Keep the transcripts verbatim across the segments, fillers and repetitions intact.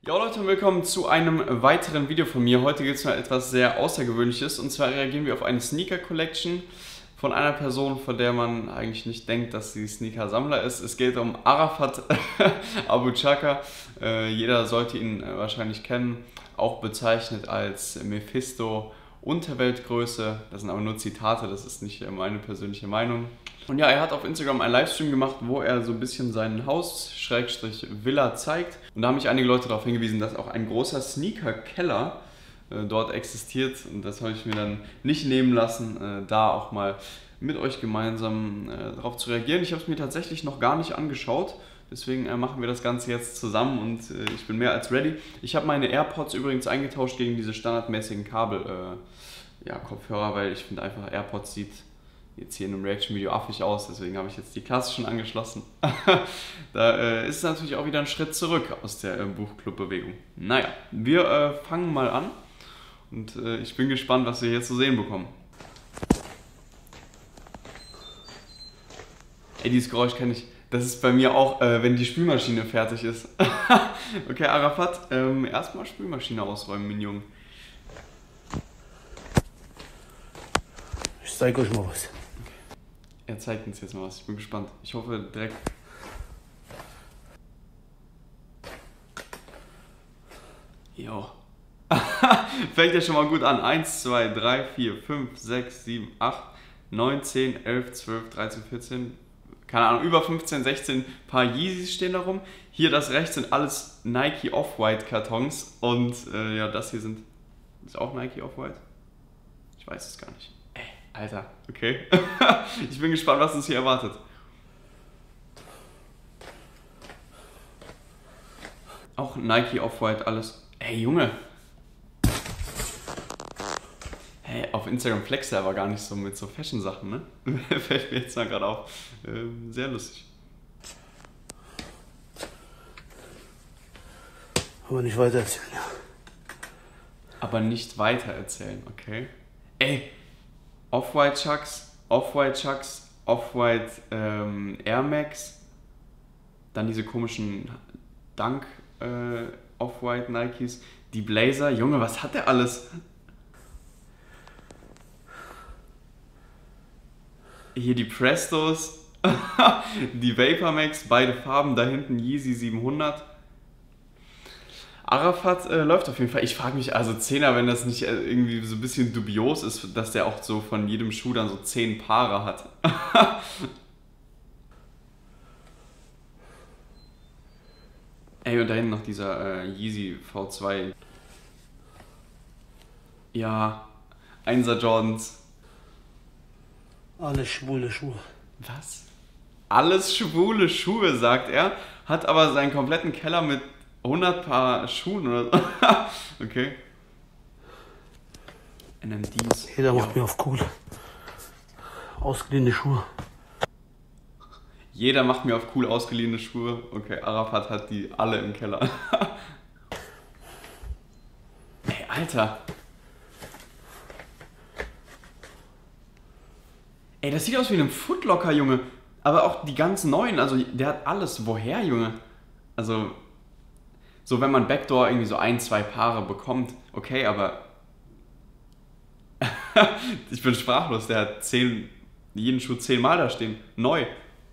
Ja Leute, willkommen zu einem weiteren Video von mir. Heute gibt es mal etwas sehr Außergewöhnliches, und zwar reagieren wir auf eine Sneaker Collection von einer Person, von der man eigentlich nicht denkt, dass sie Sneaker-Sammler ist. Es geht um Arafat Abuchaka. Äh, jeder sollte ihn äh, wahrscheinlich kennen, auch bezeichnet als Mephisto Unterweltgröße. Das sind aber nur Zitate, das ist nicht meine persönliche Meinung. Und ja, er hat auf Instagram einen Livestream gemacht, wo er so ein bisschen sein Haus, Schrägstrich Villa zeigt. Und da haben mich einige Leute darauf hingewiesen, dass auch ein großer Sneaker-Keller äh, dort existiert. Und das habe ich mir dann nicht nehmen lassen, äh, da auch mal mit euch gemeinsam äh, darauf zu reagieren. Ich habe es mir tatsächlich noch gar nicht angeschaut. Deswegen äh, machen wir das Ganze jetzt zusammen und äh, ich bin mehr als ready. Ich habe meine AirPods übrigens eingetauscht gegen diese standardmäßigen Kabel, äh, ja, Kopfhörer, weil ich finde einfach, AirPods sieht jetzt hier in einem Reaction-Video affig aus, deswegen habe ich jetzt die klassischen angeschlossen. Da äh, ist es natürlich auch wieder ein Schritt zurück aus der äh, Buchclub-Bewegung. Naja, wir äh, fangen mal an und äh, ich bin gespannt, was wir hier zu sehen bekommen. Ey, dieses Geräusch kenne ich. Das ist bei mir auch, äh, wenn die Spülmaschine fertig ist. Okay, Arafat, ähm, erstmal Spülmaschine ausräumen, mein Junge. Ich zeige euch mal was. Er zeigt uns jetzt mal was, ich bin gespannt. Ich hoffe direkt. Jo. Fängt ja schon mal gut an. eins, zwei, drei, vier, fünf, sechs, sieben, acht, neun, zehn, elf, zwölf, dreizehn, vierzehn, keine Ahnung, über fünfzehn, sechzehn Paar Yeezys stehen da rum. Hier das rechts sind alles Nike Off-White Kartons und äh, ja, das hier sind, ist auch Nike Off-White? Ich weiß es gar nicht. Alter, okay. Ich bin gespannt, was uns hier erwartet. Auch Nike Off-White, alles. Ey, Junge. Hey, auf Instagram flext er aber gar nicht so mit so Fashion-Sachen, ne? Fällt mir jetzt mal gerade auf. Ähm, sehr lustig. Aber nicht weiter erzählen, ja. Aber nicht weiter erzählen, okay. Ey. Off-White Chucks, Off-White Chucks, Off-White ähm, Air Max, dann diese komischen Dunk äh, Off-White Nikes, die Blazer, Junge, was hat der alles? Hier die Prestos, die Vapor Max, beide Farben, da hinten Yeezy siebenhundert. Arafat äh, läuft auf jeden Fall. Ich frage mich, also Zehner, wenn das nicht äh, irgendwie so ein bisschen dubios ist, dass der auch so von jedem Schuh dann so zehn Paare hat. Ey, und da hinten noch dieser äh, Yeezy V zwei. Ja, Einser Jordans. Alles schwule Schuhe. Was? Alles schwule Schuhe, sagt er, hat aber seinen kompletten Keller mit hundert Paar Schuhen oder so. Okay. N M Ds. Jeder macht mir auf cool. Ausgeliehene Schuhe. Jeder macht mir auf cool ausgeliehene Schuhe. Okay, Arafat hat die alle im Keller. Ey, Alter. Ey, das sieht aus wie ein Footlocker, Junge. Aber auch die ganz neuen, also der hat alles. Woher, Junge? Also, so wenn man Backdoor irgendwie so ein, zwei Paare bekommt, okay, aber ich bin sprachlos, der hat zehn, jeden Schuh zehnmal da stehen, neu.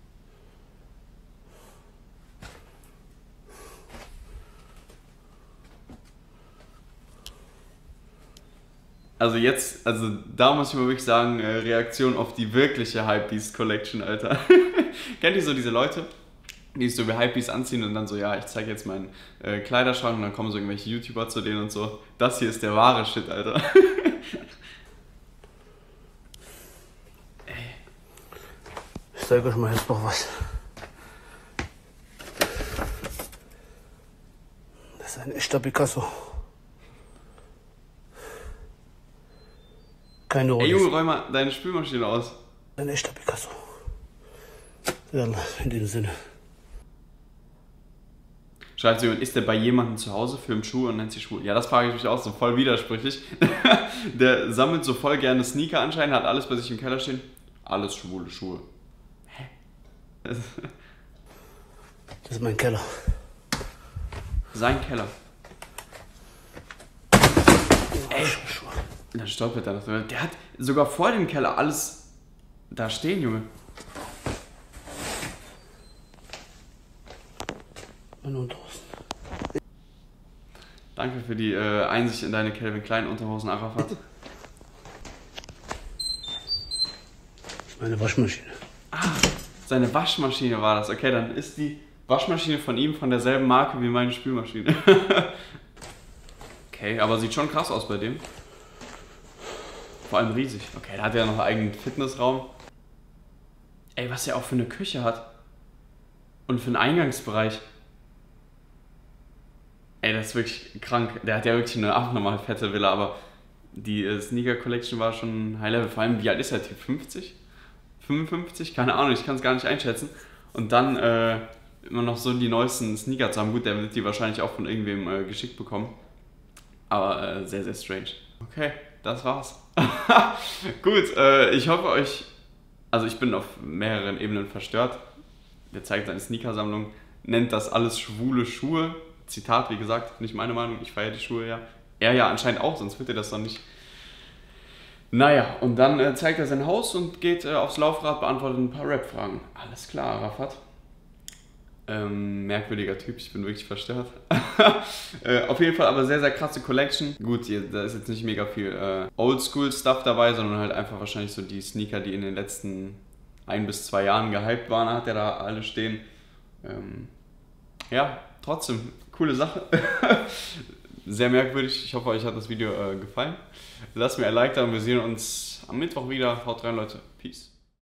Also jetzt, also da muss ich mal wirklich sagen, äh, Reaktion auf die wirkliche Hypebeast Collection, Alter. Kennt ihr so diese Leute, die sich so wie Hypebeast anziehen und dann so, ja, ich zeige jetzt meinen äh, Kleiderschrank und dann kommen so irgendwelche YouTuber zu denen und so. Das hier ist der wahre Shit, Alter. Ey. Ich zeige euch mal jetzt noch was. Das ist ein echter Picasso. Keine Rolle. Ey Junge, räum mal deine Spülmaschine aus. Ein echter Picasso. Ja, in dem Sinne. Schreibt jemand, ist der bei jemandem zu Hause, filmt Schuhe und nennt sie schwul? Ja, das frage ich mich auch, so voll widersprüchlich. Der sammelt so voll gerne Sneaker anscheinend, hat alles bei sich im Keller stehen. Alles schwule Schuhe. Hä? Das ist mein Keller. Sein Keller. Da stolpert er noch. Der hat sogar vor dem Keller alles da stehen, Junge. Danke für die äh, Einsicht in deine Calvin Klein Unterhosen, Arafat. Das ist meine Waschmaschine. Ah, seine Waschmaschine war das. Okay, dann ist die Waschmaschine von ihm von derselben Marke wie meine Spülmaschine. Okay, aber sieht schon krass aus bei dem. Vor allem riesig. Okay, da hat er noch einen eigenen Fitnessraum. Ey, was er auch für eine Küche hat. Und für einen Eingangsbereich. Ey, das ist wirklich krank. Der hat ja wirklich eine abnormal fette Villa, aber die äh, Sneaker Collection war schon High Level. Vor allem, wie alt ist der Typ? fünfzig? fünfundfünfzig? Keine Ahnung, ich kann es gar nicht einschätzen. Und dann äh, immer noch so die neuesten Sneaker zu haben. Gut, der wird die wahrscheinlich auch von irgendwem äh, geschickt bekommen. Aber äh, sehr, sehr strange. Okay, das war's. Gut, äh, ich hoffe euch... Also ich bin auf mehreren Ebenen verstört. Der zeigt seine Sneaker-Sammlung, nennt das alles schwule Schuhe. Zitat, wie gesagt, nicht meine Meinung, ich feiere die Schuhe ja. Er ja anscheinend auch, sonst wird er das doch nicht. Naja, und dann äh, zeigt er sein Haus und geht äh, aufs Laufrad, beantwortet ein paar Rap-Fragen. Alles klar, Arafat. Ähm, merkwürdiger Typ, ich bin wirklich verstört. äh, auf jeden Fall aber sehr, sehr krasse Collection. Gut, hier, da ist jetzt nicht mega viel äh, Oldschool-Stuff dabei, sondern halt einfach wahrscheinlich so die Sneaker, die in den letzten ein bis zwei Jahren gehypt waren, hat er da alle stehen. Ähm, ja, trotzdem, coole Sache. Sehr merkwürdig. Ich hoffe, euch hat das Video äh, gefallen. Lasst mir ein Like da und wir sehen uns am Mittwoch wieder. Haut rein, Leute. Peace.